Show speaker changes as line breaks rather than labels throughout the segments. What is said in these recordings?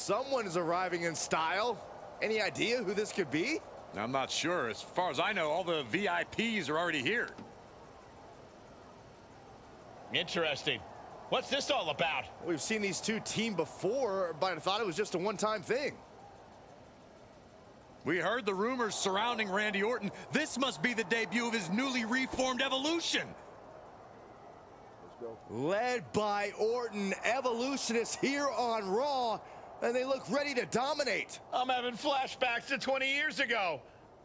someone is arriving in style. Any idea who this could be?
I'm not sure. As far as I know, all the VIPs are already here.
Interesting. What's this all about?
We've seen these two team before, but I thought it was just a one-time thing.
We heard the rumors surrounding Randy Orton. This must be the debut of his newly reformed Evolution.
Led by Orton, Evolution is here on Raw, and they look ready to dominate.
I'm having flashbacks to 20 years ago.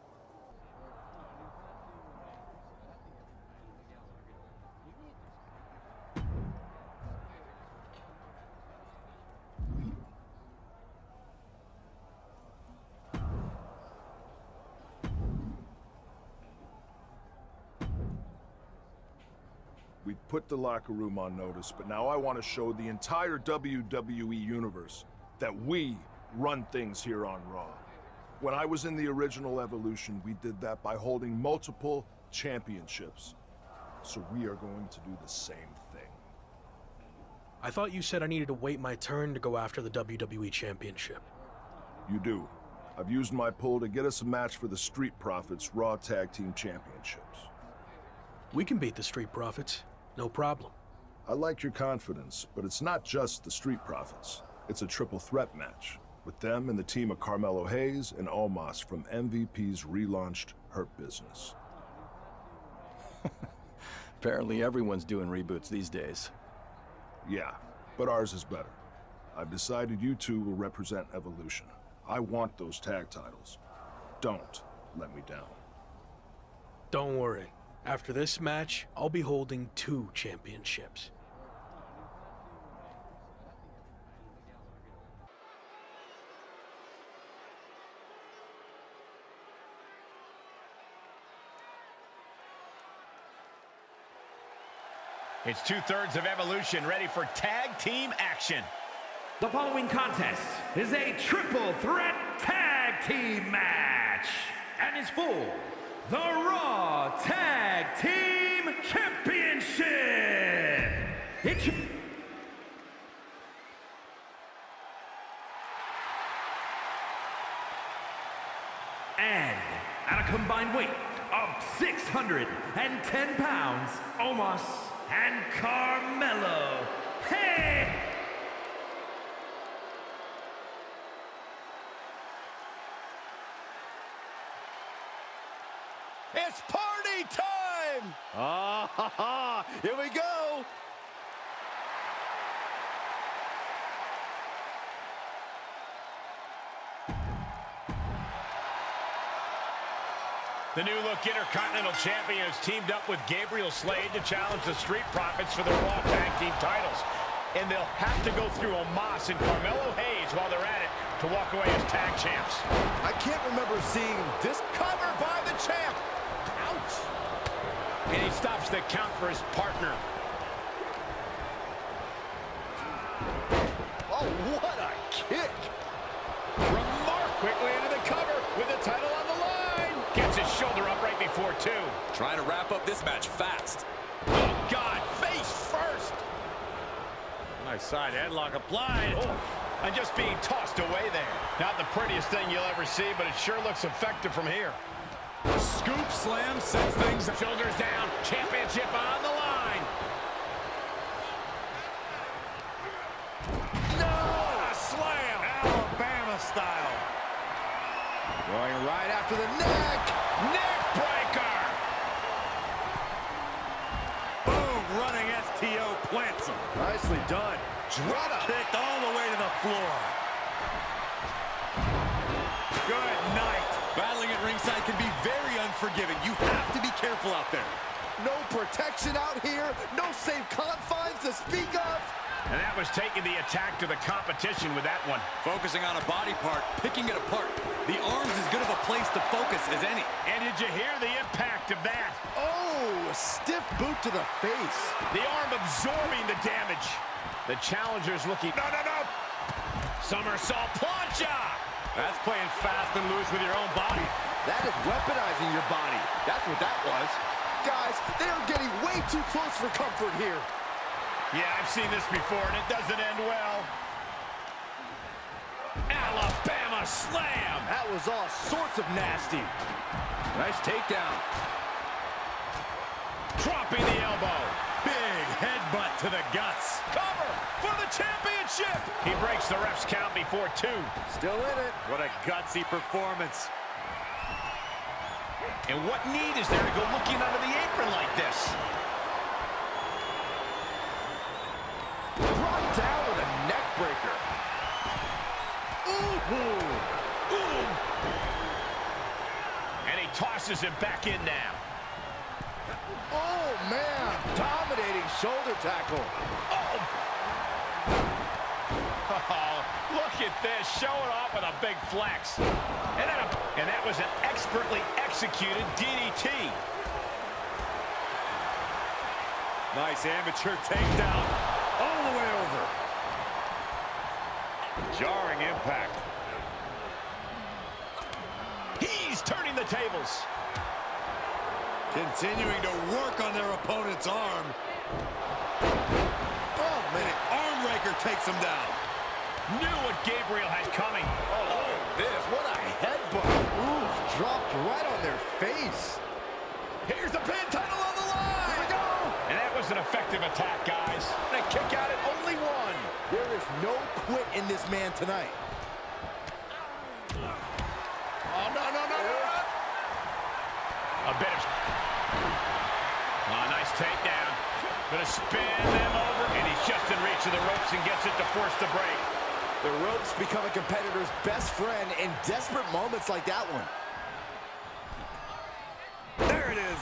We put the locker room on notice, but now I want to show the entire WWE Universe that we run things here on Raw. When I was in the original Evolution, we did that by holding multiple championships. So we are going to do the same thing.
I thought you said I needed to wait my turn to go after the WWE Championship.
You do. I've used my pull to get us a match for the Street Profits Raw Tag Team Championships.
We can beat the Street Profits. No problem.
I like your confidence, but it's not just the Street Profits. It's a triple threat match, with them and the team of Carmelo Hayes and Omos from MVP's relaunched Hurt Business.
Apparently everyone's doing reboots these days.
Yeah, but ours is better. I've decided you two will represent Evolution. I want those tag titles. Don't let me down.
Don't worry. After this match, I'll be holding 2 championships.
It's 2/3 of Evolution ready for tag team action.
The following contest is a triple threat tag team match and is for the Raw Tag Team Championship. And at a combined weight of 610 pounds, Omos and Carmelo. Hey!
It's party time! Here we go!
The new look Intercontinental Champion has teamed up with Gabriel Slade to challenge the Street Profits for the Raw Tag Team titles. And they'll have to go through Omos and Carmelo Hayes while they're at it to walk away as tag champs.
I can't remember seeing this cover by the champ. Ouch!
And he stops the count for his partner.
Oh, what a kick!
Quickly into the cover with the title on the line. Gets his shoulder up right before 2.
Trying to wrap up this match fast.
Oh, God, face first. Nice side headlock applied. Oh, and just being tossed away there. Not the prettiest thing you'll ever see, but it sure looks effective from here.
Scoop slam sets things.
Shoulders down, championship on the line.
No! A slam! Alabama style. Going right after the neck.
Neck breaker.
Boom, running STO plants him. Nicely done. Drop kicked all the way to the floor. Good night.
Battling at ringside can be very unforgiving. You have to be careful out there.
No protection out here. No safe confines to speak of.
And that was taking the attack to the competition with that one.
Focusing on a body part, picking it apart. The arm's as good of a place to focus as any.
And did you hear the impact of that?
Oh, a stiff boot to the face.
The arm absorbing the damage. The challenger's looking... No. Somersault plancha. That's playing fast and loose with your own body.
That is weaponizing your body. That's what that was. Guys, they are getting way too close for comfort here.
Yeah, I've seen this before, and it doesn't end well.
slam.
That was all sorts of nasty.
Nice takedown. Dropping the elbow. Big headbutt to the guts. Cover for the championship.
He breaks the ref's count before 2.
Still in it.
What a gutsy performance.
And what need is there to go looking under the apron like this?
Brought down with a neck breaker.
And he tosses him back in now.
Oh, man. Dominating shoulder tackle.
Oh, look at this. Showing off with a big flex. And that was an expertly executed DDT.
Nice amateur takedown. All the way over.
Jarring impact. He's turning the tables.
Continuing to work on their opponent's arm. Oh, man. Arm raker takes him down.
Knew what Gabriel had coming.
Oh, this. What a headbutt. Ooh, dropped right on their face. Here's the pin, title on the line. Here we go.
And that was an effective attack, guys.
And a kick out at only 1. There is no quit in this man tonight.
Oh, no. A bit of... Oh, nice takedown. Gonna spin them over, and he's just in reach of the ropes and gets it to force the break.
The ropes become a competitor's best friend in desperate moments like that one.
There it is.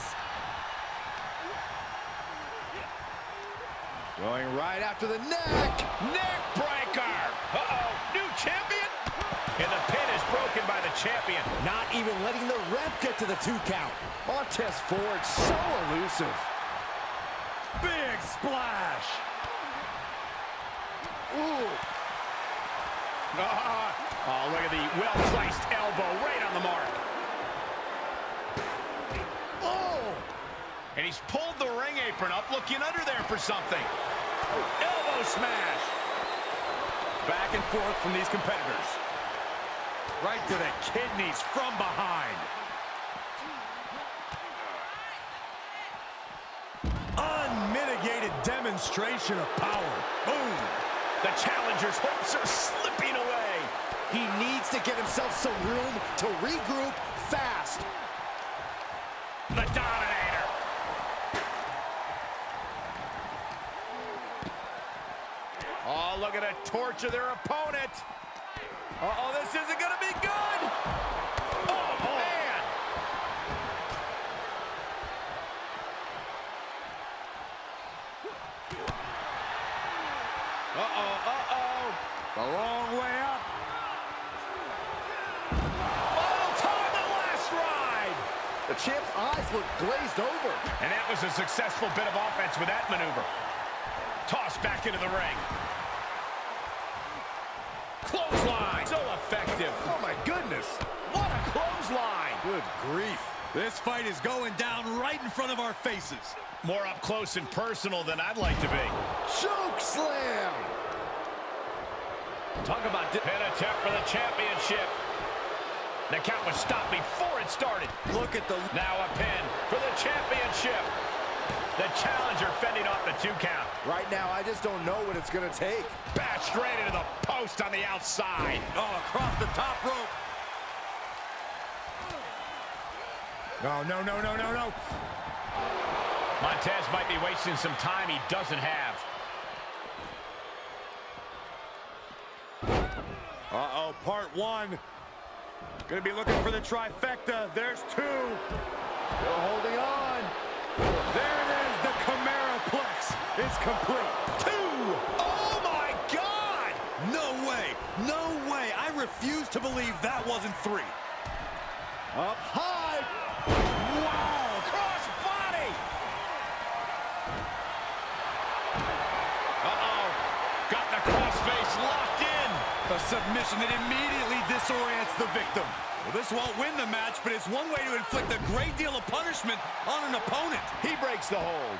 Going right after the neck.
Neck breaker. Uh-oh, new champion. And the pin is broken by the champion.
Not even letting the ref get to the 2 count. Montez Ford, so elusive.
Big splash.
Ooh.
Oh, look at the well-placed elbow right on the mark.
Oh.
And he's pulled the ring apron up, looking under there for something. Elbow smash.
Back and forth from these competitors. Right to the kidneys from behind. Unmitigated demonstration of power. Boom.
The challenger's hopes are slipping away.
He needs to get himself some room to regroup fast.
The Dominator. Oh, look at it torture their opponent. Uh-oh, this isn't going to be good. Oh, man.
The long way up.
Final time, the last ride.
The champ's eyes look glazed over.
And that was a successful bit of offense with that maneuver. Tossed back into the ring. Clothesline. So effective.
Oh, my goodness.
What a clothesline.
Good grief.
This fight is going down right in front of our faces.
More up close and personal than I'd like to be.
Choke slam.
Talk about pin attempt for the championship. The count was stopped before it started.
Look at the...
Now a pin for the championship. The challenger fending off the 2 count.
Right now, I just don't know what it's going to take.
Bashed straight into the post on the outside.
Oh, across the top rope. No.
Montez might be wasting some time he doesn't have.
Uh-oh, part 1. Gonna be looking for the trifecta. There's 2.
Still holding on.
There it is. The Chimeraplex is complete. 2.
Oh, my God!
No way. No way. I refuse to believe that wasn't 3.
Up high.
Wow! Cross body! Uh-oh. Got the crossface locked in.
A submission that immediately disorients the victim. Well, this won't win the match, but it's one way to inflict a great deal of punishment on an opponent.
He breaks the hold.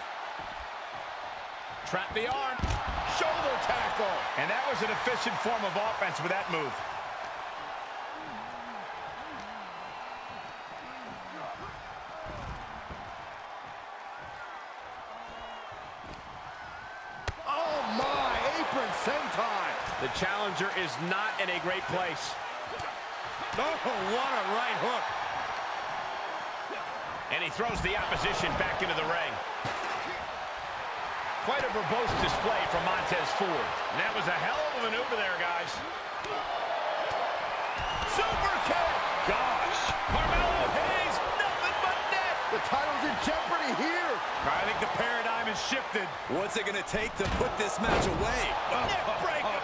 Trap the arm. Shoulder tackle. And that was an efficient form of offense with that move. The challenger is not in a great place.
Oh, what a right hook.
And he throws the opposition back into the ring. Quite a verbose display from Montez Ford. And that was a hell of a maneuver there, guys.
Super kick!
Gosh. Carmelo Hayes, nothing but net.
The title's in jeopardy here.
I think the paradigm has shifted.
What's it going to take to put this match away?
Neck breaker.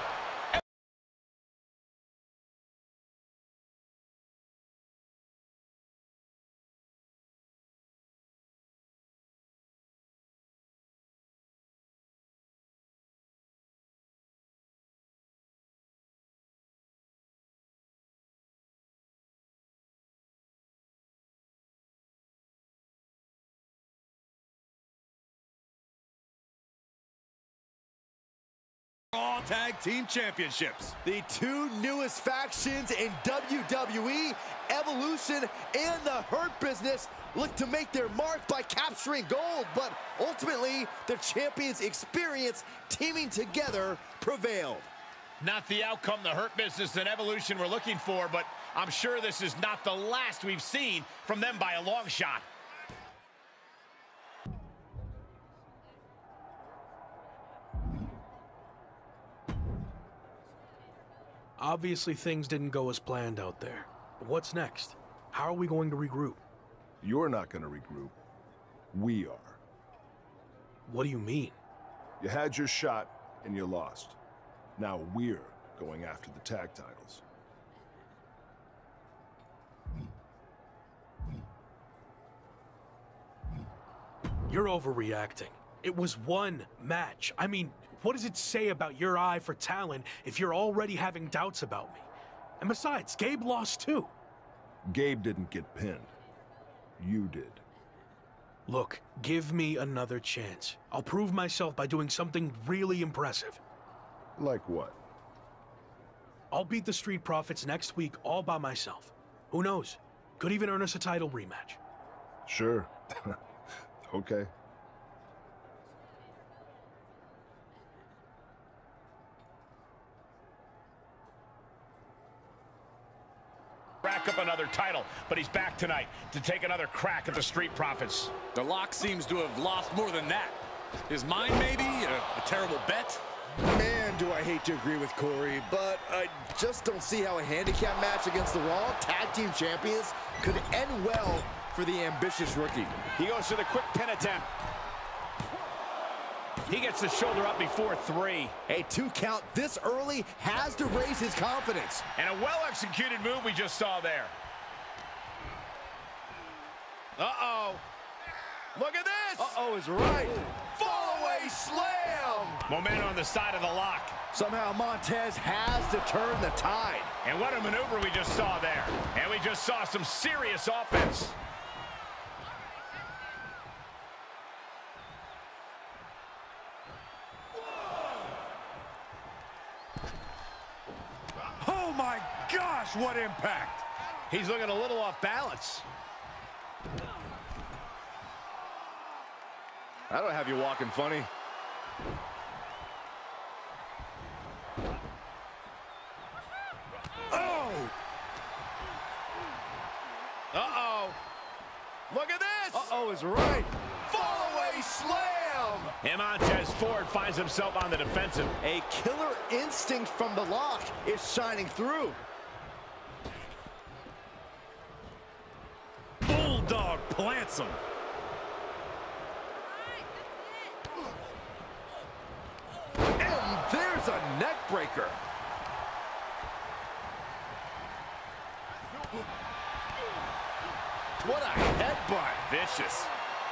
Raw Tag Team Championships.
The two newest factions in WWE, Evolution and the Hurt Business, look to make their mark by capturing gold, but ultimately, the champions' experience teaming together prevailed.
Not the outcome the Hurt Business and Evolution were looking for, but I'm sure this is not the last we've seen from them by a long shot.
Obviously, things didn't go as planned out there. But what's next? How are we going to regroup?
You're not going to regroup. We are.
What do you mean?
You had your shot, and you lost. Now we're going after the tag titles.
You're overreacting. It was one match. I mean, what does it say about your eye for talent if you're already having doubts about me? And besides, Gabe lost too.
Gabe didn't get pinned. You did.
Look, give me another chance. I'll prove myself by doing something really impressive.
Like what?
I'll beat the Street Profits next week all by myself. Who knows? Could even earn us a title rematch.
Sure. Okay.
Rack up another title, but he's back tonight to take another crack at the Street Profits.
The Lock seems to have lost more than that. His mind, maybe? A terrible bet?
Man, do I hate to agree with Corey, but I just don't see how a handicap match against the Raw Tag Team Champions could end well for the ambitious rookie.
He goes for the quick pin attempt. He gets the shoulder up before 3.
A 2 count this early has to raise his confidence.
And a well-executed move we just saw there. Uh-oh. Look at this.
Uh-oh is right. Fall-away slam.
Momentum on the side of the Lock.
Somehow Montez has to turn the tide.
And what a maneuver we just saw there. And we just saw some serious offense.
Oh my gosh, what impact!
He's looking a little off balance.
I don't have you walking funny.
Oh!
Uh-oh. Look at this.
Uh-oh is right. Fall-away slam.
And Montez Ford finds himself on the defensive.
A killer instinct from the Lock is shining through.
Bulldog plants him.
And there's a neck breaker. What a headbutt.
Vicious.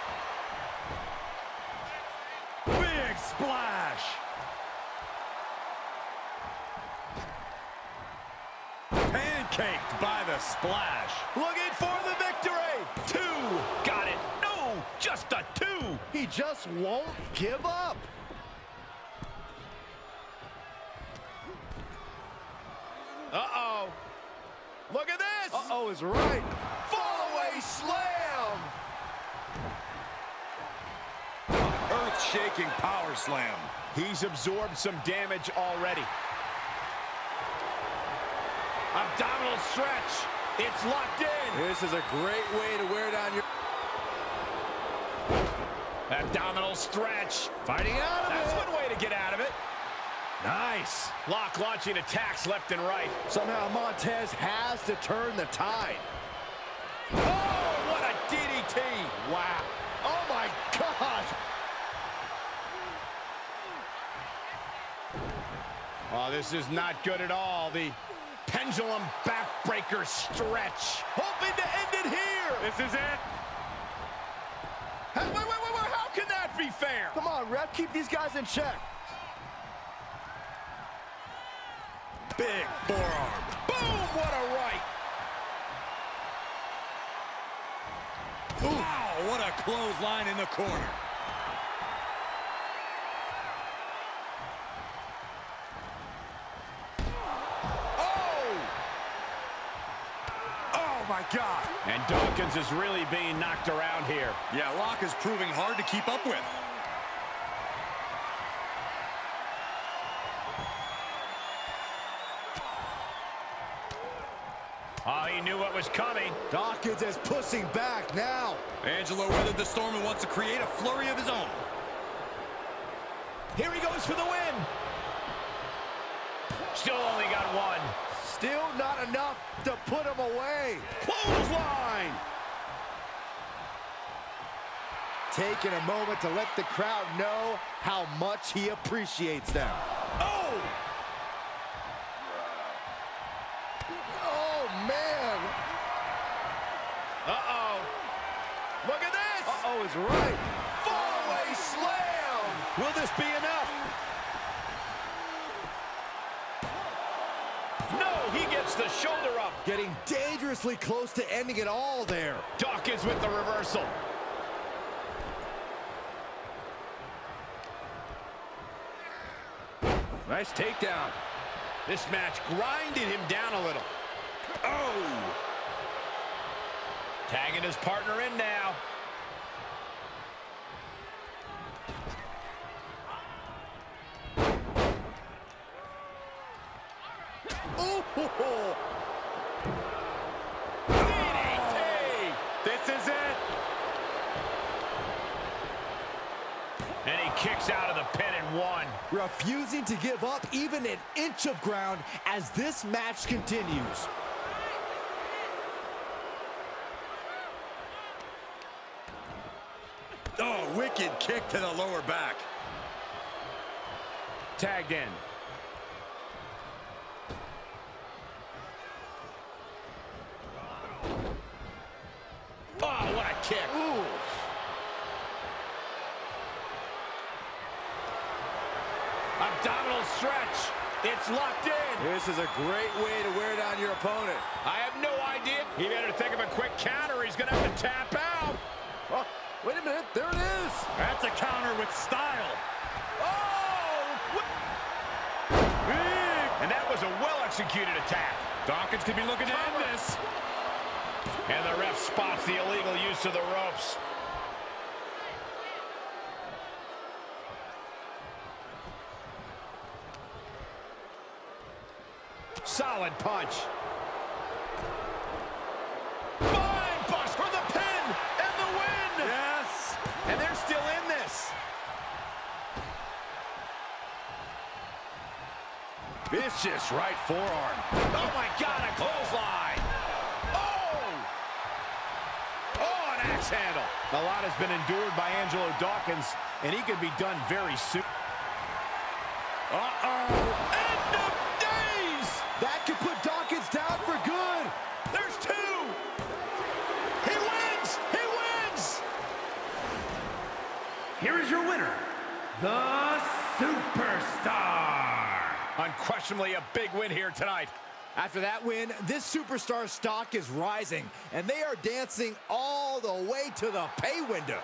Big splash. Pancaked by the splash.
Looking for the victory.
2. Got it. No, just a 2.
He just won't give up.
Uh-oh. Look at this.
Uh-oh is right. Fall-away slam.
Earth-shaking power slam.
He's absorbed some damage already. Abdominal stretch. It's locked in.
This is a great way to wear down your...
Abdominal stretch. Fighting out of it. That's one way to get out of it. Nice. Lock launching attacks left and right.
Somehow Montez has to turn the tide.
Oh, what a DDT.
Wow. Oh, my gosh.
Oh, this is not good at all. The pendulum backbreaker stretch.
Hoping to end it here.
This is it. Hey, wait. How can that be fair?
Come on, ref. Keep these guys in check.
Big forearm.
Boom, what a right.
Wow, what a clothesline in the corner.
Oh, my God. And Dawkins is really being knocked around here.
Yeah, Rock is proving hard to keep up with.
Oh, he knew what was coming.
Dawkins is pushing back now.
Angelo weathered the storm and wants to create a flurry of his own.
Here he goes for the win. Still only got one.
Still not enough to put him away.
Clothesline.
Taking a moment to let the crowd know how much he appreciates them.
Oh!
Oh, man.
Uh-oh. Look at this.
Uh-oh is right.
Fallaway slam. Will this be enough? No, he gets the shoulder up.
Getting dangerously close to ending it all there.
Dawkins with the reversal.
Nice takedown.
This match grinded him down a little. Oh! Tagging his partner in now.
Oh!
DDT! This is it. And he kicks out of the pin and one.
Refusing to give up even an inch of ground as this match continues.
Oh, wicked kick to the lower back.
Tagged in. Oh, what a kick.
Ooh.
Abdominal stretch. It's locked in.
This is a great way to wear down your opponent.
I have no idea. He better think of a quick counter. He's going to have to tap out.
Oh, wait a minute. There it is.
That's a counter with style.
Oh! Big. And that was a well-executed attack.
Dawkins could be looking to end this.
And the ref spots the illegal use of the ropes. Solid punch. Spine bust for the pin and the win.
Yes.
And they're still in this.
Vicious right forearm.
Oh, my God, a clothesline. Oh! Oh, an axe handle. A lot has been endured by Angelo Dawkins, and he could be done very soon. Uh-oh. End of days!
That could put Dawkins down for good.
There's two. He wins! He wins!
Here is your winner, the Superstar.
Unquestionably a big win here tonight.
After that win, this superstar stock is rising, and they are dancing all the way to the pay window.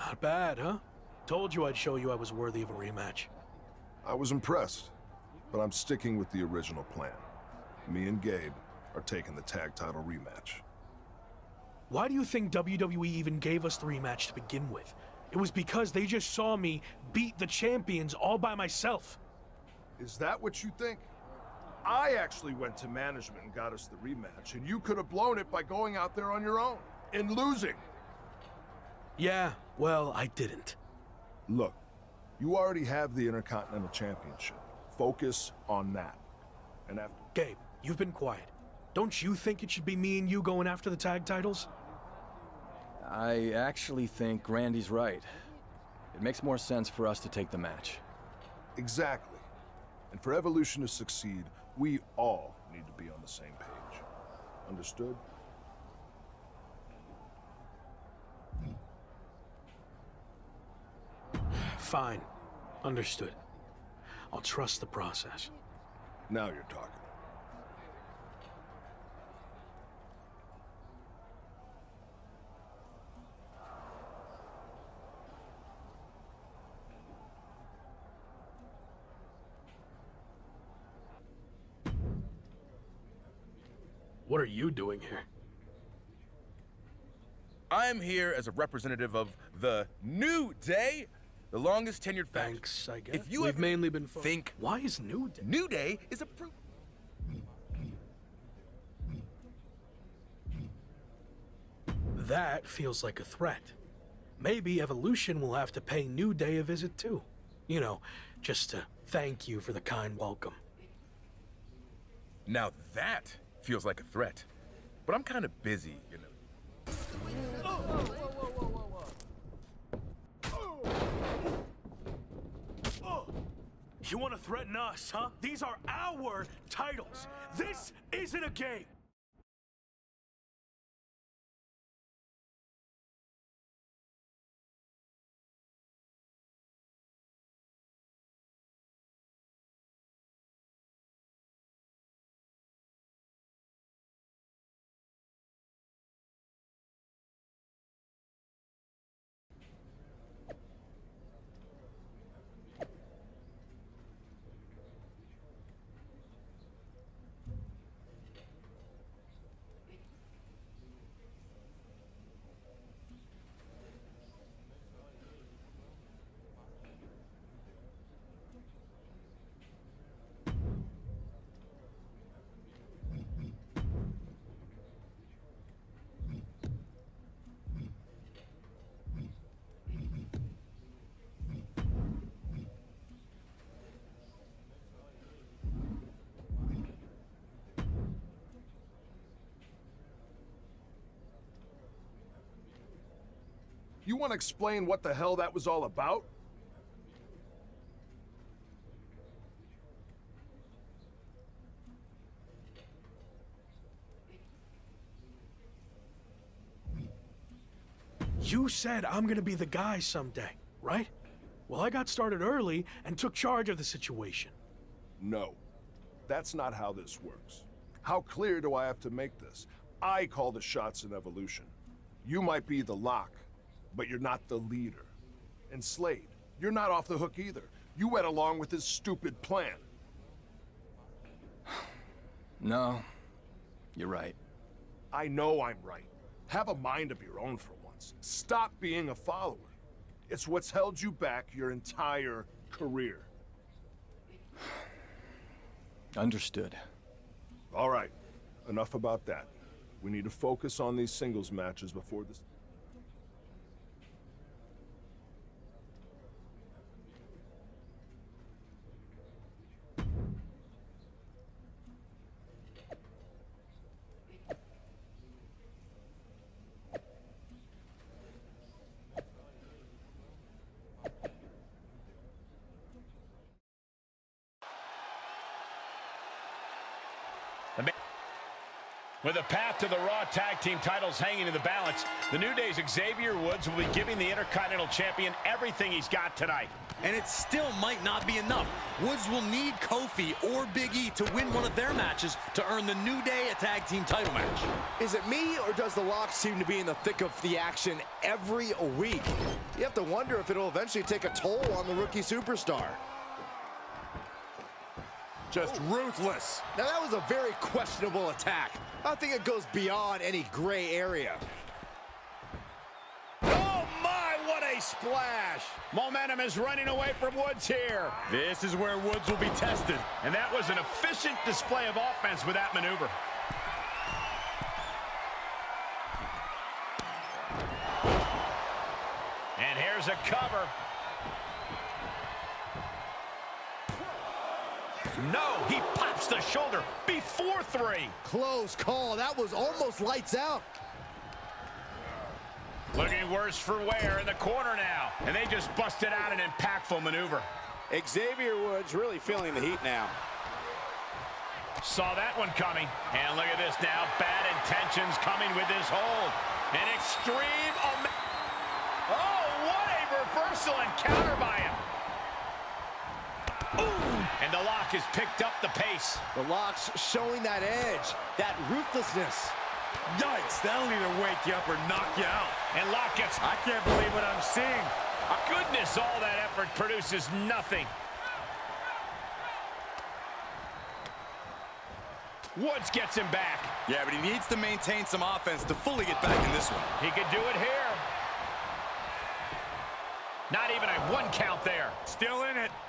Not bad, huh? Told you I'd show you I was worthy of a rematch.
I was impressed, but I'm sticking with the original plan. Me and Gabe are taking the tag title rematch.
Why do you think WWE even gave us the rematch to begin with? It was because they just saw me beat the champions all by myself.
Is that what you think? I actually went to management and got us the rematch, and you could have blown it by going out there on your own and losing.
Yeah, well, I didn't.
Look, you already have the Intercontinental Championship. Focus on that. And after...
Gabe, you've been quiet. Don't you think it should be me and you going after the tag titles?
I actually think Randy's right. It makes more sense for us to take the match.
Exactly. And for Evolution to succeed, we all need to be on the same page. Understood?
Fine. Understood. I'll trust the process.
Now you're talking.
What are you doing here?
I'm here as a representative of the New Day, the longest tenured faction.
Thanks, I guess.
If you
We've
ever
mainly been
think
Why is New Day?
New Day is a proof.
That feels like a threat. Maybe Evolution will have to pay New Day a visit too. You know, just to thank you for the kind welcome.
Now that feels like a threat. But I'm kind of busy, you know.
You want to threaten us, huh? These are our titles. This isn't a game.
You want to explain what the hell that was all about?
You said I'm gonna be the guy someday, right? Well, I got started early and took charge of the situation.
No. That's not how this works. How clear do I have to make this? I call the shots in Evolution. You might be the lock, but you're not the leader. And Slade, you're not off the hook either. You went along with his stupid plan.
No, you're right.
I know I'm right. Have a mind of your own for once. Stop being a follower. It's what's held you back your entire career.
Understood.
All right, enough about that. We need to focus on these singles matches before this...
With a path to the Raw Tag Team titles hanging in the balance, the New Day's Xavier Woods will be giving the Intercontinental Champion everything he's got tonight.
And it still might not be enough. Woods will need Kofi or Big E to win one of their matches to earn the New Day a tag team title match.
Is it me, or does the Lock seem to be in the thick of the action every week? You have to wonder if it'll eventually take a toll on the rookie superstar.
Just ruthless.
Now that was a very questionable attack. I think it goes beyond any gray area.
Oh my, what a splash! Momentum is running away from Woods here.
This is where Woods will be tested.
And that was an efficient display of offense with that maneuver. And here's a cover. No, he pops the shoulder before 3.
Close call. That was almost lights out.
Looking worse for wear in the corner now. And they just busted out an impactful maneuver.
Xavier Woods really feeling the heat now.
Saw that one coming. And look at this now. Bad intentions coming with this hold. An extreme... Oh, what a reversal and counter by him. Ooh. And the Lock has picked up the pace.
The Lock's showing that edge, that ruthlessness.
Yikes, that'll either wake you up or knock you out.
And Lock gets...
I can't believe what I'm seeing.
Goodness, all that effort produces nothing. Woods gets him back.
Yeah, but he needs to maintain some offense to fully get back in this one.
He could do it here. Not even a 1 count there.
Still in it.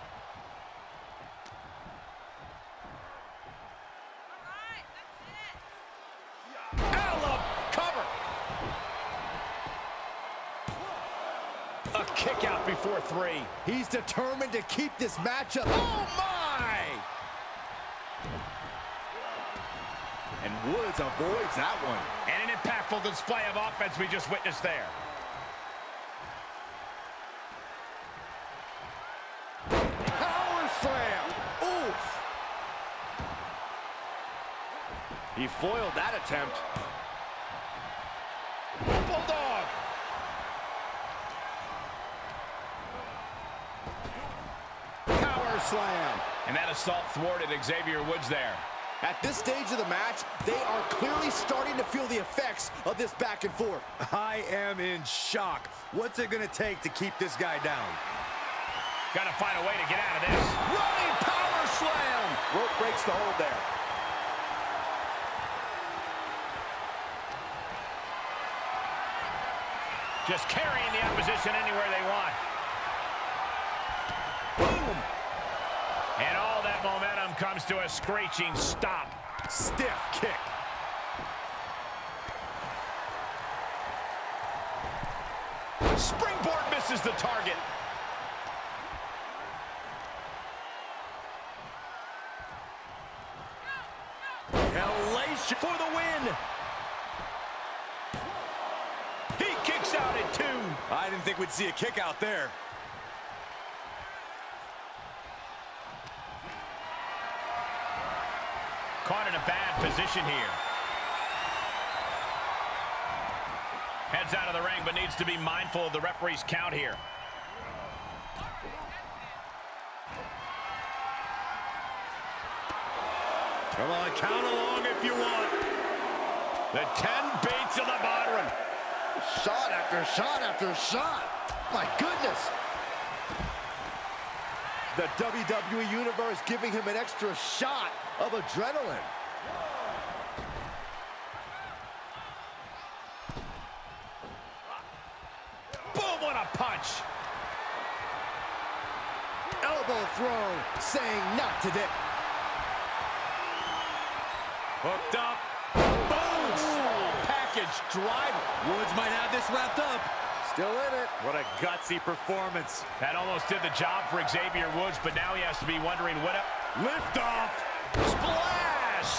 Cover. A kick out before 3.
He's determined to keep this matchup.
Oh, my!
And Woods avoids that one.
And an impactful display of offense we just witnessed there.
Power slam. Oof.
He foiled that attempt.
Bulldog.
Power slam.
And that assault thwarted Xavier Woods there.
At this stage of the match, they are clearly starting to feel the effects of this back and forth.
I am in shock. What's it going to take to keep this guy down?
Got to find a way to get out of this.
Running power slam.
Rope breaks the hold there.
Just carrying the opposition anywhere they want. Boom! And all that momentum comes to a screeching stop.
Stiff kick.
Springboard misses the target.
Elation for the win.
He kicks out at 2.
I didn't think we'd see a kick out there.
Caught in a bad position here. Heads out of the ring, but needs to be mindful of the referee's count here.
Come on, count along if you want.
The 10 beats of the Bodhrán.
Shot after shot after shot. My goodness. The WWE Universe giving him an extra shot of adrenaline.
Boom, what a punch.
Elbow throw, saying not today.
Hooked up.
Boom! Package driver.
Woods might have this wrapped up.
Still in it.
What a gutsy performance.
That almost did the job for Xavier Woods, but now he has to be wondering what up.
Lift off.
Splash!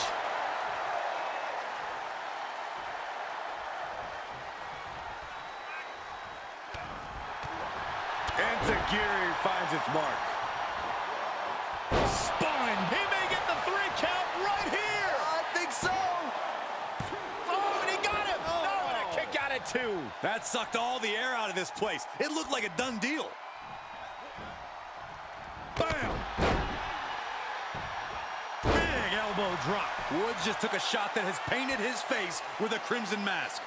Enziguri finds its mark.
Spine. He may get the 3 count right here.
I think so.
2.
That sucked all the air out of this place. It looked like a done deal. Bam! Big elbow drop. Woods just took a shot that has painted his face with a crimson mask.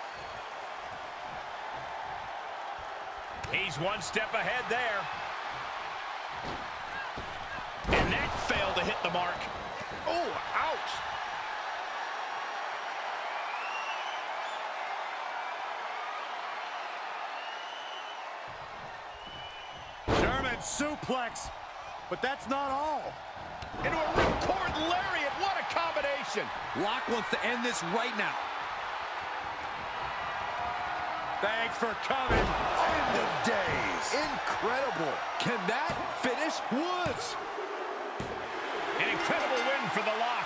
He's one step ahead there. And that failed to hit the mark. Oh, ouch.
German suplex, but that's not all.
Into a ripcord lariat. What a combination.
Locke wants to end this right now. Thanks for coming.
End of days. Incredible. Can that finish Woods?
An incredible win for the Lock.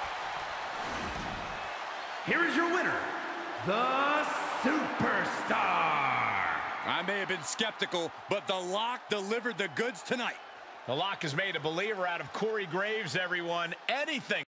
Here is your winner, the Superstar.
I may have been skeptical, but the Lock delivered the goods tonight.
The Lock has made a believer out of Corey Graves, everyone. Anything